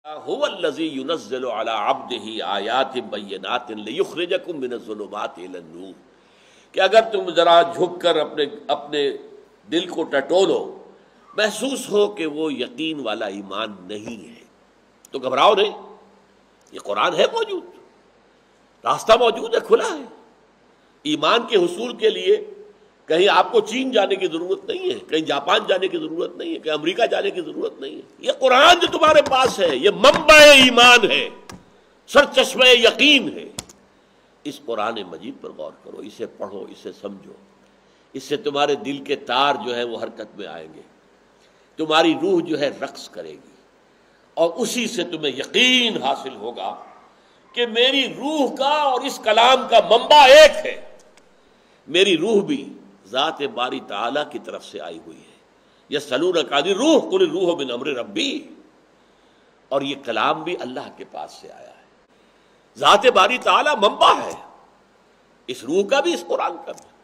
هو الذی ينزل على عبده آیات بینات لیخرجکم من الظلمات الی النور، کہ اگر تم ذرا جھک کر اپنے دل کو ٹٹولو، محسوس ہو کہ وہ یقین والا ایمان نہیں ہے، تو گھبراؤ نہیں، یہ قرآن ہے موجود، راستہ موجود ہے، کھلا ہے۔ ایمان کے حصول کے لیے کہیں آپ کو چین جانے کی ضرورت نہیں ہے، کہیں جاپان جانے کی ضرورت نہیں ہے، کہیں امریکہ جانے کی ضرورت نہیں ہے۔ یہ قرآن جو تمہارے پاس ہے، یہ منبع ایمان ہے، سرچشمہ یقین ہے۔ اس قرآن مجید پر غور کرو، اسے پڑھو، اسے سمجھو، اس سے تمہارے دل کے تار جو ہے وہ حرکت میں آئیں گے، تمہاری روح جو ہے رقص کرے گی، اور اسی سے تمہیں یقین حاصل ہوگا کہ میری روح کا اور اس کلام کا منبع ایک ہے، میری روح بھی ذات باری تعالیٰ کی طرف سے آئی ہوئی ہے۔ یسألونک عن الروح قل الروح من امر ربی، اور یہ کلام بھی اللہ کے پاس سے آیا ہے، ذات باری تعالیٰ منبع ہے، اس روح کا بھی، اس قرآن کا بھی۔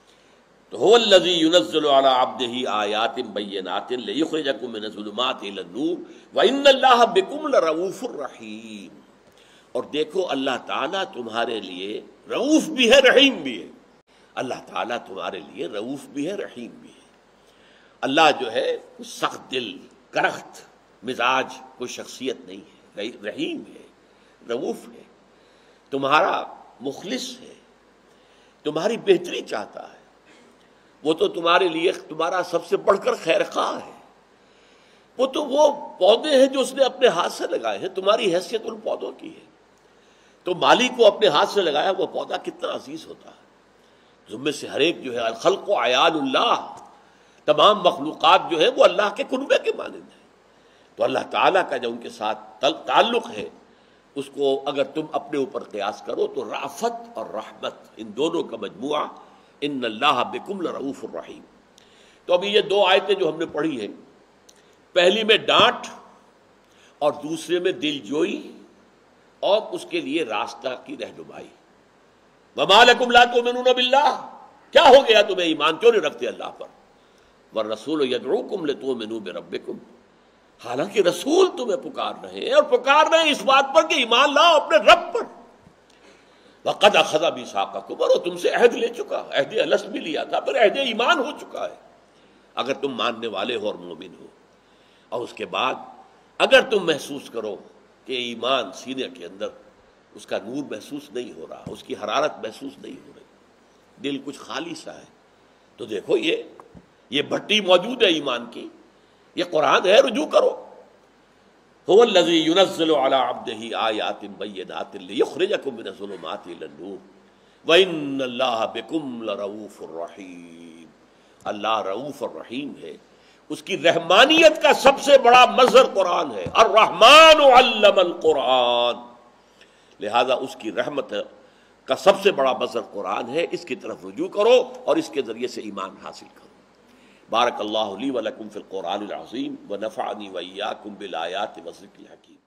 تو هو الذی ينزل على عبده آیات بینات لیخرجکم من الظلمات الی النور وان اللہ بکم لرؤوف رحیم۔ اور دیکھو اللہ تعالیٰ تمہارے لیے رؤوف بھی ہے، رحیم بھی ہے۔ اللہ تعالیٰ تمہارے لیے رؤوف بھی ہے، رحیم بھی ہے۔ اللہ جو ہے سخت دل، کرخت مزاج، کوئی شخصیت نہیں ہے، رحیم ہے، رؤوف ہے، تمہارا مخلص ہے، تمہاری بہتری چاہتا ہے۔ وہ تو تمہارے لیے تمہارا سب سے بڑھ کر خیر خواہ ہے۔ وہ تو وہ پودے ہیں جو اس نے اپنے ہاتھ سے لگائے ہیں، تمہاری حیثیت ان پودوں کی ہے۔ تو مالی کو اپنے ہاتھ سے لگایا وہ پودا کتنا عزیز ہوتا ہے۔ زمے سے ہر ایک جو ہے الخلق و عیال اللہ، تمام مخلوقات جو ہے وہ اللہ کے کنبے کے مانند ہیں۔ تو اللہ تعالیٰ کا جو ان کے ساتھ تعلق ہے، اس کو اگر تم اپنے اوپر قیاس کرو تو رأفت اور رحمت، ان دونوں کا مجموعہ، ان اللہ بکم لرؤوف الرحیم۔ تو ابھی یہ دو آیتیں جو ہم نے پڑھی ہیں، پہلی میں ڈانٹ اور دوسرے میں دل جوئی اور اس کے لیے راستہ کی رہنمائی۔ وَمَا لَكُمْ لَا تُؤْمِنُونَ بِاللَّهِ، کیا ہو گیا تمہیں ایمان کیوں نہیں رکھتے اللہ پر؟ وَالرَّسُولُ يَدْعُوكُمْ لِتُؤْمِنُوا بِرَبِّكُمْ، حالانکہ رسول تمہیں پکار رہے ہیں، اور پکار رہے ہیں اس بات پر کہ ایمان لاؤ اپنے رب پر۔ وَقَدْ أَخَذَ مِيثَاقَكُمْ، اور وہ تم سے عہد لے چکا، عہد الست بھی لیا تھا، پھر عہد ایمان ہو چکا ہے، اگر تم ماننے والے ہو اور مومن ہو۔ اور اس کے بعد اگر تم محسوس کرو کہ ایمان سینے کے اندر اس کا نور محسوس نہیں ہو رہا، اس کی حرارت محسوس نہیں ہو رہی، دل کچھ خالی سا ہے، تو دیکھو یہ بھٹی موجود ہے ایمان کی، یہ قرآن ہے، رجوع کرو۔ هو الذی ينزل على عبده آیات بینات لیخرجکم من الظلمات الی النور وان اللہ بکم لرؤوف الرحیم۔ اللہ رؤوف الرحیم ہے، اس کی رحمانیت کا سب سے بڑا مظہر قرآن ہے، الرحمن علم القرآن، لہذا اس کی رحمت کا سب سے بڑا مظہر قرآن ہے۔ اس کی طرف رجوع کرو اور اس کے ذریعے سے ایمان حاصل کرو۔ بارک اللہ لی ولکم فی القرآن العظیم ونفعنی وإیاکم بالآیات والذکر الحکیم۔